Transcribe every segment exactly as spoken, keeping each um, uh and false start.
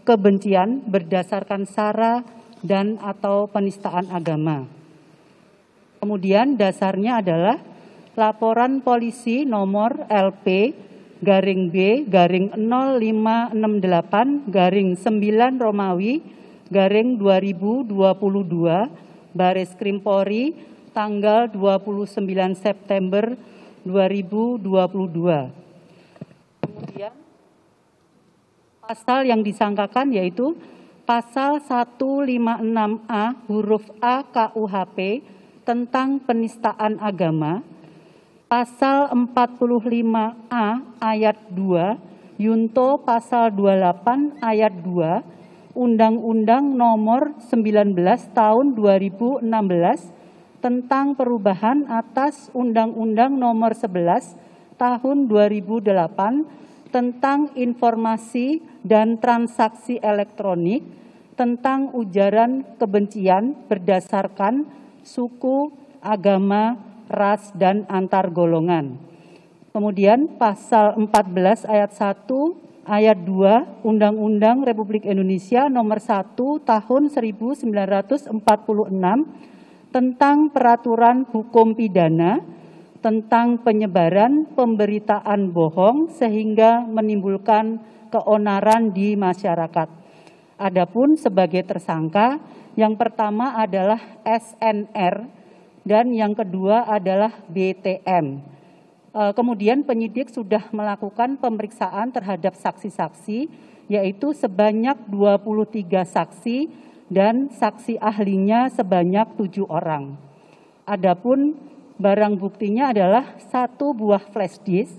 kebencian berdasarkan sara dan atau penistaan agama. Kemudian dasarnya adalah laporan polisi nomor L P garing B garing nol lima enam delapan garing sembilan Romawi garing dua ribu dua puluh dua Baris Krim Polri tanggal dua puluh sembilan September dua ribu dua puluh dua. Kemudian pasal yang disangkakan yaitu pasal seratus lima puluh enam A huruf A K U H P tentang penistaan agama, pasal empat puluh lima A ayat dua, Yunto pasal dua puluh delapan ayat dua, Undang-Undang Nomor sembilan belas Tahun dua ribu enam belas tentang perubahan atas Undang-Undang Nomor sebelas Tahun dua ribu delapan tentang informasi dan transaksi elektronik, tentang ujaran kebencian berdasarkan suku, agama, ras, dan antar golongan. Kemudian pasal empat belas ayat satu, ayat dua Undang-Undang Republik Indonesia Nomor satu Tahun seribu sembilan ratus empat puluh enam tentang peraturan hukum pidana, tentang penyebaran pemberitaan bohong sehingga menimbulkan keonaran di masyarakat. Adapun sebagai tersangka, yang pertama adalah S N R dan yang kedua adalah B T M. Kemudian penyidik sudah melakukan pemeriksaan terhadap saksi-saksi, yaitu sebanyak dua puluh tiga saksi dan saksi ahlinya sebanyak tujuh orang. Adapun barang buktinya adalah satu buah flash disk.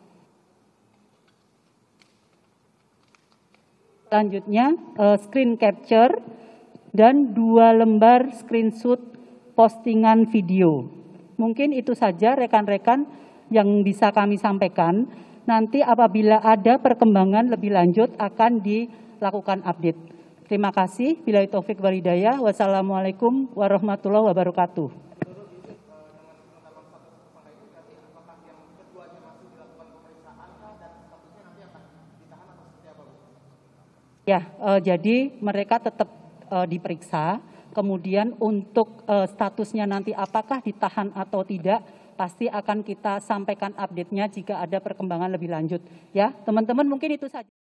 Selanjutnya screen capture dan dua lembar screenshot postingan video. Mungkin itu saja rekan-rekan yang bisa kami sampaikan. Nanti apabila ada perkembangan lebih lanjut akan dilakukan update. Terima kasih. Billahi taufik wal hidayah. Wassalamualaikum warahmatullahi wabarakatuh. Ya, eh, jadi mereka tetap eh, diperiksa. Kemudian untuk eh, statusnya nanti apakah ditahan atau tidak, pasti akan kita sampaikan update-nya jika ada perkembangan lebih lanjut. Ya, teman-teman mungkin itu saja.